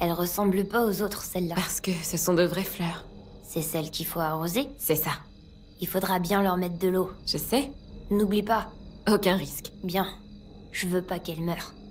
Elles ressemblent pas aux autres, celles-là. Parce que ce sont de vraies fleurs. C'est celles qu'il faut arroser. C'est ça. Il faudra bien leur mettre de l'eau. Je sais. N'oublie pas. Aucun risque. Bien. Je veux pas qu'elles meurent.